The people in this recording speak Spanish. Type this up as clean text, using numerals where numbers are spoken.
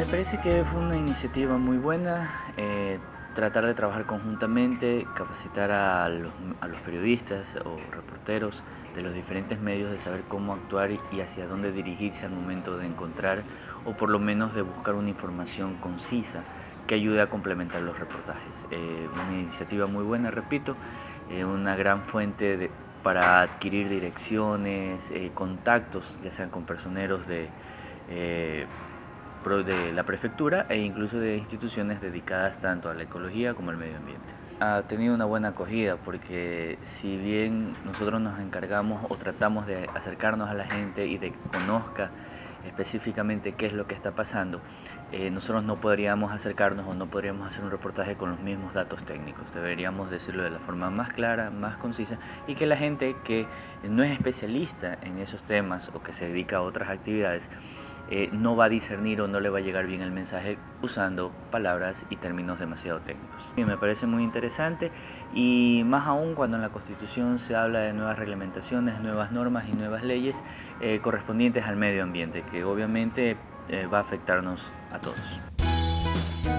parece que fue una iniciativa muy buena, tratar de trabajar conjuntamente, capacitar a los periodistas o reporteros de los diferentes medios de saber cómo actuar y hacia dónde dirigirse al momento de encontrar o por lo menos de buscar una información concisa que ayude a complementar los reportajes. Una iniciativa muy buena, repito, una gran fuente para adquirir direcciones, contactos, ya sean con personeros eh, de la prefectura e incluso de instituciones dedicadas tanto a la ecología como al medio ambiente. Ha tenido una buena acogida porque si bien nosotros nos encargamos o tratamos de acercarnos a la gente y de que conozca específicamente qué es lo que está pasando, nosotros no podríamos acercarnos o no podríamos hacer un reportaje con los mismos datos técnicos. Deberíamos decirlo de la forma más clara, más concisa y que la gente que no es especialista en esos temas o que se dedica a otras actividades no va a discernir o no le va a llegar bien el mensaje usando palabras y términos demasiado técnicos. Y me parece muy interesante y más aún cuando en la Constitución se habla de nuevas reglamentaciones, nuevas normas y nuevas leyes correspondientes al medio ambiente, que obviamente va a afectarnos a todos.